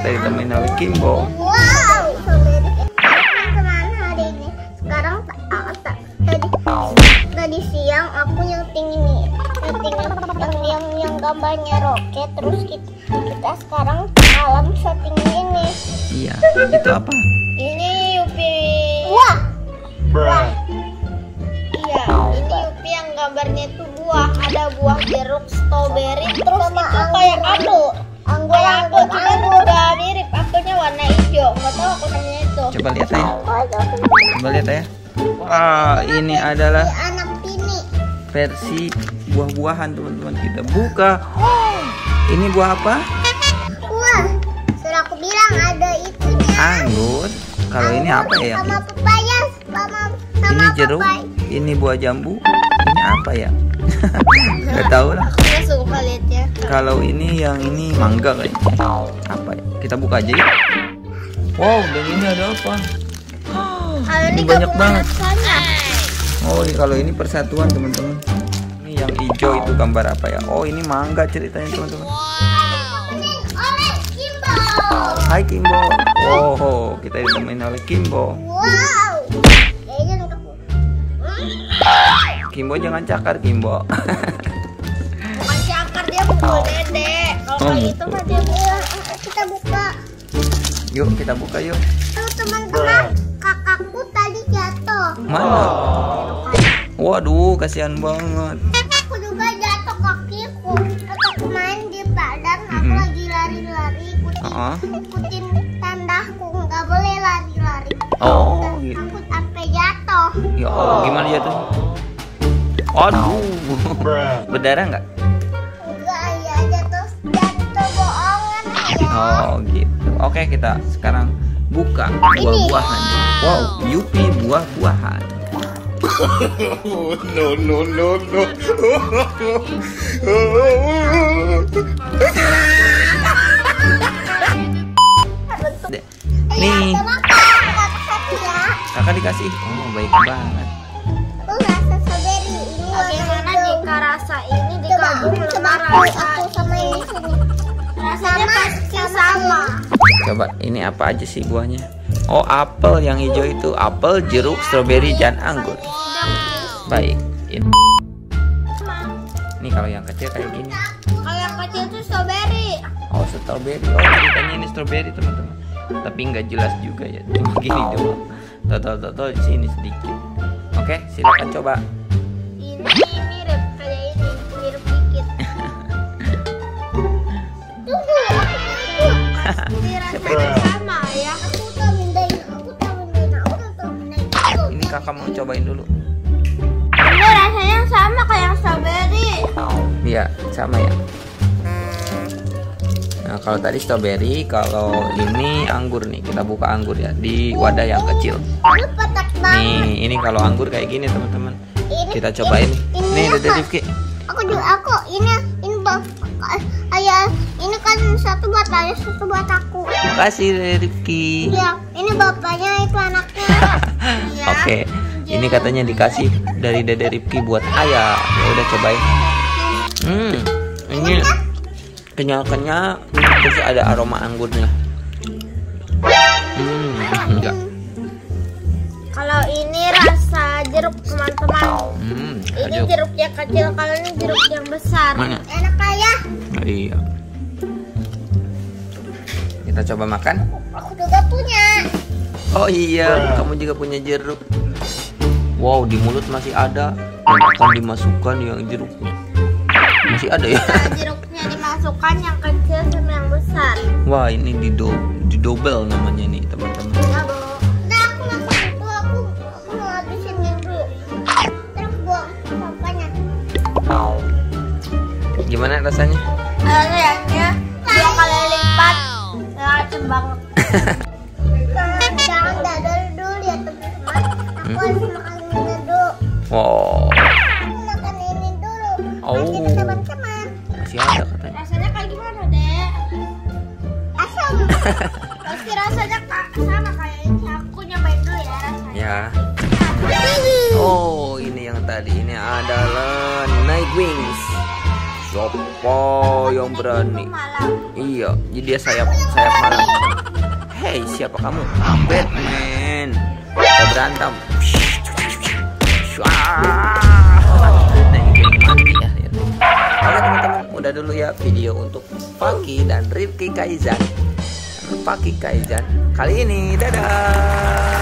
kita ditemenin oleh Kimbo. Wow, teman-teman, hari ini sekarang tadi siang aku nyeting yang gambarnya roket, terus kita sekarang malam setting ini. Iya, itu apa? Ini Yupi. Wah. Iya, ini Yupi yang gambarnya itu buah. Ada buah jeruk, strawberry, terus sama itu kayak apel. Kayak apel, cuma udah mirip. Apelnya warna hijau. Nggak tahu aku namanya itu. Coba lihat ya. Coba lihat ya. Wah, ini adalah anak ini. versi buah-buahan teman-teman, kita buka. Ini buah apa? Wah, sudah aku bilang ada itunya. Anggur. Kalau ini apa ya? Sama pepaya, sama Ini jeruk. Ini buah jambu. Ini apa ya? Gak tahu lah. Aku nggak suka lihatnya. Kalau ini yang ini mangga kayaknya. Apa ya? Kita buka aja ya. Wow, dan ini ada apa? Ini banyak banget. Oh, kalau ini persatuan teman-teman. Ini yang hijau itu gambar apa ya? Oh, ini mangga ceritanya teman-teman. Oleh Kimbo. Hai Kimbo. Oh, kita ditemenin oleh Kimbo. Wow. Kimbo jangan cakar Kimbo. Bukan cakar, dia pukul dedek. Kalau itu kan dia bilang kita buka. Yuk kita buka yuk. Tuh teman-teman, kakakku tadi jatuh. Mana? Waduh, kasihan banget. Aku juga jatuh kakiku. Aku main di padang, aku lagi lari-lari, ikutin tandahku, nggak boleh lari-lari. Oh, gitu. Aku sampai jatuh. Ya Allah, gimana jatuh? Waduh, berdarah nggak? Enggak, ya jatuh bohongan ya. Oh gitu. Oke, kita sekarang buka buah-buahan. Wow, Yupi buah-buahan. No. Nih, Ya. kakak dikasih. Oh, baik banget. Rasa strawberry ini bagaimana jika rasa ini digabung sama rasa aku sama ini sini. Rasanya pasti sama. Coba ini apa aja sih buahnya? Oh, apel yang hijau itu apel, jeruk, stroberi dan anggur. Baik. Ini kalau yang kecil kayak gini. Kalau yang kecil itu strawberry. Oh, stroberi. Oh, ceritanya ini stroberi teman-teman. Tapi nggak jelas juga ya. Cuma gini doang. Total di sini sedikit. Oke, silakan coba. Ini mirip kayak ini, mirip dikit. Tunggu. Pasti rasanya sama ya. Aku tahu mindain. Ini kakak mau cobain dulu. Ini rasanya sama kayak strawberry. Iya, sama ya. Nah, kalau tadi stroberi, kalau ini anggur nih. Kita buka anggur ya di wadah yang kecil. Ini petak banget. Nih, ini kalau anggur kayak gini teman-teman. Kita cobain. Nih, Dede Rifki. Aku ini ayah, ini kan satu buat ayah, satu buat aku. Makasih Dede Rifki. Ya, ini bapaknya itu anaknya. Ya. Oke, ini katanya dikasih dari Dede Rifki buat ayah. Ya udah cobain. Ini kenyal-kenyal, terus ada aroma anggurnya. Enggak. Kalau ini rasa jeruk teman-teman. Ini jeruk yang kecil, kalau ini jeruk yang besar. Mana? Enak ayah. Oh, iya. Kita coba makan. Aku juga punya. Oh iya, kamu juga punya jeruk. Wow, di mulut masih ada. Dan akan dimasukkan yang jeruknya. Masih ada ya? Jeruknya dimasukkan yang kecil sama yang besar. Wah, ini didobel namanya nih teman-teman. Nah, aku masuk itu, aku mau habisin dulu. Terus buang sampahnya. Gimana rasanya? Rasanya 2 kali lipat. Rasa banget. Jangan dadar dulu ya teman-teman. Aku harus makan ini dulu. Wow. Aku makan ini dulu. Nanti kita teman-teman. Masih ada katanya. Rasanya kayak gimana, Dek? Asam. Pasti rasanya sama kayak ini. Aku nyobain dulu ya rasanya. Ya. Oh, ini yang tadi. Ini adalah Night Wings. Siapa yang berani? Iya, jadi dia sayap malam. Hei, siapa kamu? Batman. Kita berantem. Mati ya. Oke teman-teman, udah dulu ya video untuk Faki dan Rifki Kaizan. Faki Kaizan kali ini, dadah.